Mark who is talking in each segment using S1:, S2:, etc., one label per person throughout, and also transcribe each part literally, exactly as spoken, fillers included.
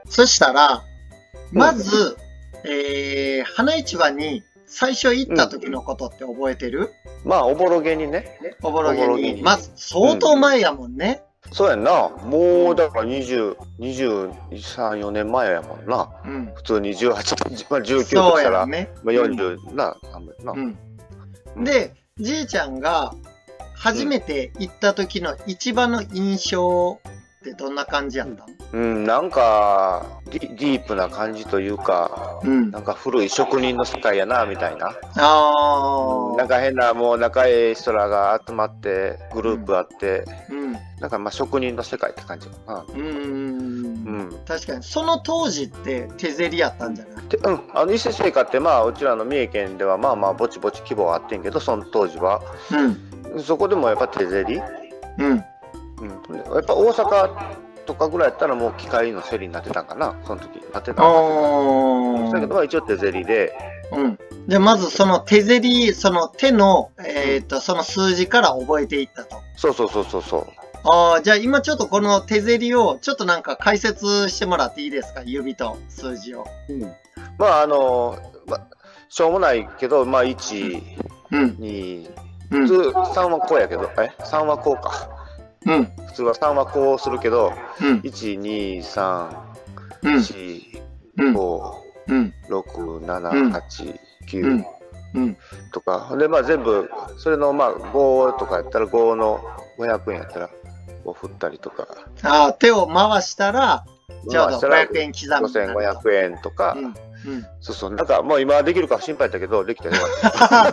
S1: そしたら、まず、えー、花市場に最初行った時のことって覚えてる？
S2: まあ、おぼろげにね。
S1: おぼろげ
S2: おぼろげに。
S1: に。まず、相当前やもんね。
S2: そうやんな。もう、だからにじゅう、にじゅうさん、よねんまえやもんな。
S1: うん。
S2: 普通にじゅうはち、まあ、じゅうきゅう
S1: そう
S2: としたら、
S1: やね。
S2: まあ、よんじゅうな、あんまりな。
S1: うん。で、じいちゃんが初めて行った時の一番の印象ってどんな感じやったの？
S2: うん、なんかディ、ディープな感じというか、
S1: うん。
S2: なんか古い職人の世界やな、みたいな。
S1: ああ。
S2: なんか変な、もう仲ええ人らが集まって、グループあって、
S1: うん。
S2: なんかまあ職人の世界って感じかな。
S1: うん。うん。
S2: うん。
S1: 確かに、その当時って手競りやったんじゃない？
S2: で、うん。あの、伊勢製菓ってまあ、うちらの三重県ではまあまあ、ぼちぼち規模はあってんけど、その当時は。
S1: うん。
S2: そこでもやっぱ手競り。
S1: うん。
S2: うん。やっぱ大阪とかぐらいやったらもう機械の競りになってたんかな、その時。なってたんかな。だけどまあ一応手競りで。
S1: うん。で、まずその手競り、その手の、えっと、その数字から覚えていったと。
S2: そうそうそうそうそう。
S1: ああ、じゃあ今ちょっとこの手競りをちょっとなんか解説してもらっていいですか？指と数字を。
S2: うん。まああの、ま、しょうもないけど、まあいち、
S1: うん。
S2: に、
S1: うん。
S2: 普通さんはこうやけど、え ?さん はこうか。
S1: うん。
S2: 普通はさんはこうするけど、
S1: うん。
S2: いち、に、さん、
S1: うん。
S2: よん、
S1: うん。
S2: ご、
S1: うん。
S2: ろく、なな、はち、きゅう
S1: うん。うん。
S2: とか。で、まあ全部、それのまあごとかやったらごのごひゃくえんやったらご振ったりとか。
S1: ああ、手を回したら、ちょうどごひゃくえん刻みになると。
S2: ごせんごひゃくえんとか。
S1: うん。うん。
S2: そうそう。なんかもう今できるか心配だったけど、できたよかった。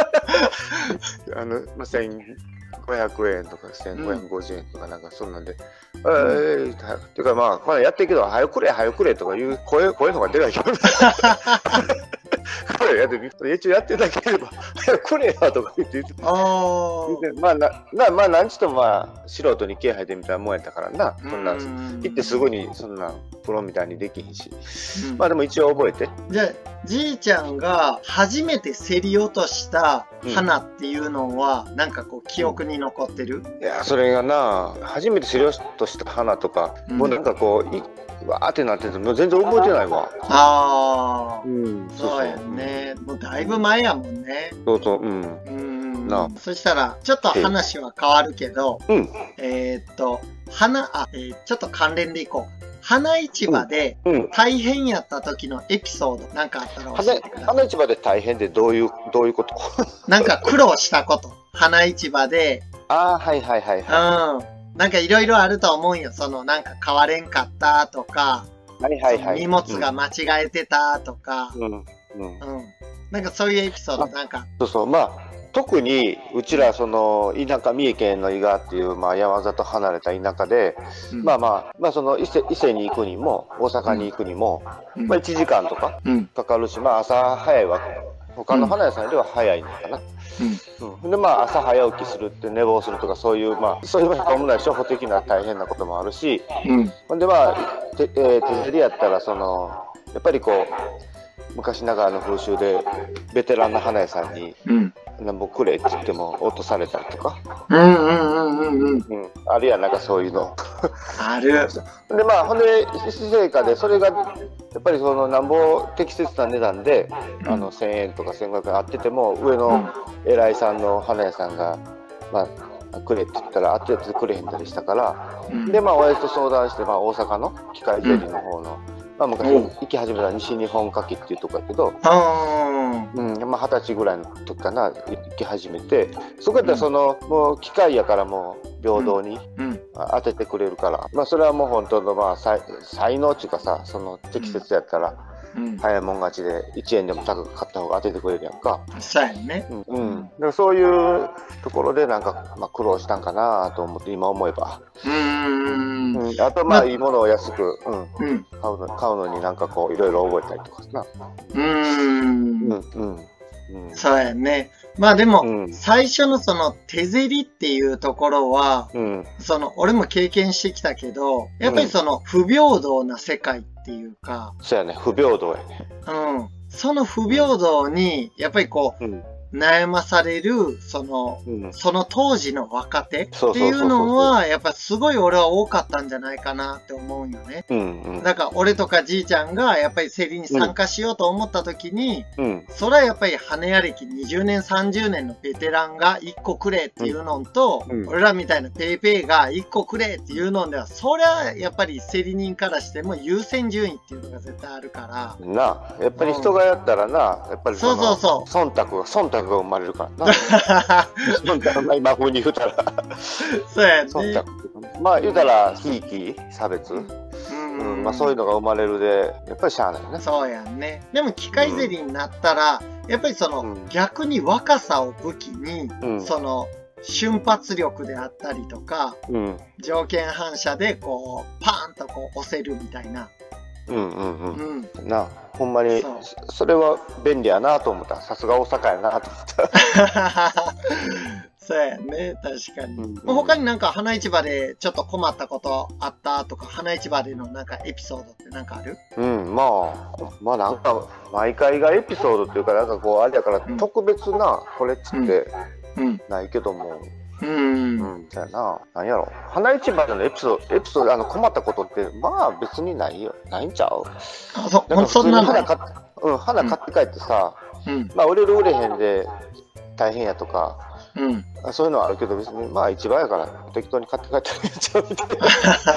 S2: あの、まあ、せんごひゃくえんとかせんごひゃくごじゅうえんとかなんかそんなんで、えー、っていうかまあ、まだやってるけど、早くれ早くれとかいう声、声の方が出ないけど、これやって、一応やってなければ、早くれやとか言って言って、まあ、な、な、まあ、なんちともまあ、素人に気配でみたいなもんやったからな、そんな、行ってすぐにそんな、プロみたいにできひんし、うん、まあでも一応覚えて。
S1: じゃあ、じいちゃんが初めて競り落とした花っていうのは、うん、なんかこう記憶に残ってる？
S2: いや、それがな、初めて競り落とした花とか、うん、もうなんかこう、いわーってなってて、もう全然覚えてないわ。
S1: ああ、
S2: うん、
S1: そうやね。もうだいぶ前やもんね。
S2: そうそう、うん。
S1: うんなそしたら、ちょっと話は変わるけど、うん、えー、っと、花、あ、えー、ちょっと関連でいこう。花市場で大変やった時のエピソードなんかあったら教えてください。
S2: 花市場で大変ってどういう、どういうこと
S1: なんか苦労したこと。花市場で。
S2: ああ、はいはいはい
S1: はい。うん。なんかいろいろあると思うんよ。そのなんか買われんかったとか、
S2: はいはいはい。
S1: 荷物が間違えてたとか、うん。うん。うん。なんかそういうエピソードなんか。
S2: そうそう。まあ、特にうちらその田舎、三重県の伊賀っていうまあ山里離れた田舎で、うん、まあまあ、まあその伊勢、伊勢に行くにも、大阪に行くにも、うん、まあいちじかんとかかかるし、まあ朝早いわけ。他の花屋さんよりは早いのかな。うんうん、でまあ朝早起きするって寝坊するとかそういうまあそういうしょうもない初歩的な大変なこともあるし、うん、でまあ手、えー、手競りやったらそのやっぱりこう昔ながらの風習でベテランの花屋さんに「なんぼくれ」って言っても落とされたりとか、うんうんうんうんうん、あるいはなんかそういうの
S1: ある。
S2: でまあほんで私生活でそれがやっぱりそのなんぼ適切な値段で、うん、あのせんえんとかせんごひゃくえんあってても上の偉いさんの花屋さんがまあくれって言ったら当ててくれへんだりしたから、うん、でまあ親父と相談して、まあ、大阪の機械競りの方の、うんまあ、昔行き始めた西日本花きっていうとこやけど、うんまあ、はたちぐらいの時かな行き始めてそこやったらその、うん、もう機械やからもう平等に当ててくれるから、まあ、それはもう本当のまあ才、才能っていうかさその適切やったら、うん、早いもん勝ちでいちえんでも高く買った方が当ててくれるやんか。
S1: そうやね。
S2: うんうん、だからそういうところでなんか、まあ、苦労したんかなと思って今思えば。うんうん、あとまあいいものを安く、うんうん、買うの買うのになんかこういろいろ覚えたりとかな。うーん
S1: うんうんうん、そうやね。まあでも、うん、最初のその手競りっていうところは、うん、その俺も経験してきたけど、やっぱりその不平等な世界っていうか、
S2: そうやね、不平等やね。
S1: うん。その不平等に、やっぱりこう、うん、 悩まされる、その、うん、その当時の若手っていうのは、やっぱすごい俺は多かったんじゃないかなって思うよね。うんうん、だから俺とかじいちゃんがやっぱり競りに参加しようと思った時に、うん、それはやっぱり花屋歴にじゅうねん、さんじゅうねんのベテランがいっこくれっていうのと、うんうん、俺らみたいなペイペイがいっこくれっていうのでは、そりゃやっぱり競り人からしても優先順位っていうのが絶対あるから。
S2: なあ、やっぱり人がやったらな、やっぱりその
S1: そうそうそう。
S2: 忖度が、忖度が生まれるからな。忖度、今風に言うたら。
S1: そうやね。
S2: 忖度。まあ言うたら、ひいき、差別。うん、まあそういうのが生まれるで、やっぱりしゃあないね。
S1: そうやんね。でも機械競りになったら、うん、やっぱりその、うん、逆に若さを武器に、うん、その、瞬発力であったりとか、うん、条件反射でこう、パーンとこう押せるみたいな。
S2: うんうんうん。うん、なあ、ほんまにそ、それは便利やなと思った。さすが大阪やなと思った。
S1: そうやね、確かに。うんうん、他になんか花市場でちょっと困ったことあったとか、花市場でのなんかエピソードってなんかある？
S2: うん、まあ、まあなんか、毎回がエピソードっていうか、なんかこう、あれやから、特別な、これっつって、ないけども。うん、うん、そうやな。なんやろ。花市場でのエピソード、エピソード、あの、困ったことって、まあ別にないよ。ないんちゃう？
S1: あ、そ、
S2: なんか
S1: そんなの
S2: 花買っ、うん、花買って帰ってさ、うん、まあ売れる売れへんで大変やとか、うん、そういうのはあるけど、別に、まあ市場やから適当に買って帰ってやっちゃうみたいな。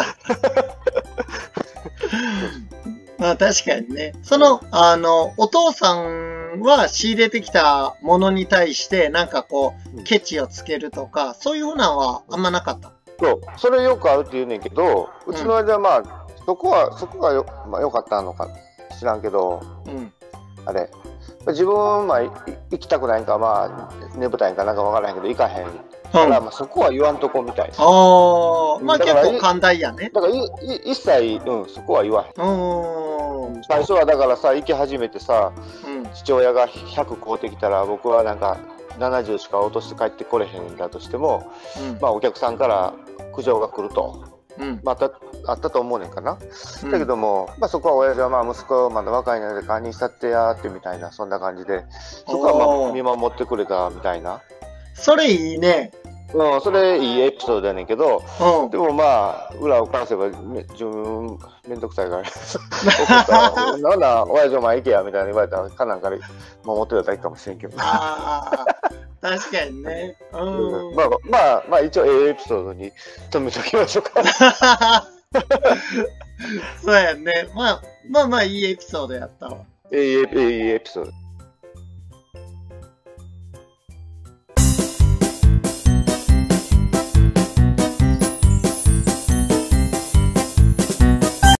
S1: まあ確かにね。その、あの、お父さんは仕入れてきたものに対して、なんかこう、ケチをつけるとか、そういうふうなのはあんまなかった？
S2: そう。それよくあるって言うねんけど、うちの間はまあ、そこは、そこがよ、まあ良かったのか知らんけど、うん、あれ、自分、まあ、行きたくないんか、まあ、ねぶたいんかなんかわからへんけど、行かへん。だから、まあ、そこは言わんとこみたいな。
S1: ああ、まあ結構寛大やね。
S2: だから、いい一切、うん、そこは言わへん。最初はだからさ、行き始めてさ、うん、父親がひゃく買うてきたら、僕はなんかななじゅうしか落として帰ってこれへんだとしても、うん、まあお客さんから苦情が来ると。うん、またあったと思うねんかな、うん、だけども、まあ、そこは親父はまあ息子まだ若いので堪忍したってやってみたいな、そんな感じで、そこはまあ見守ってくれたみたいな。
S1: それいいね。
S2: うん、それいいエピソードやねんけど、うん、でもまあ裏を返せば自分めんどくさいからなんだ親父お前行けやみたいな言われたらかなんかで守ってただけかもしれんけど。
S1: あ確かにね。
S2: うん、まあまあまあ一応ええエピソードに止めときましょうか。
S1: そうやね。まあまあまあいいエピソードやったわ。
S2: ええええエピソード。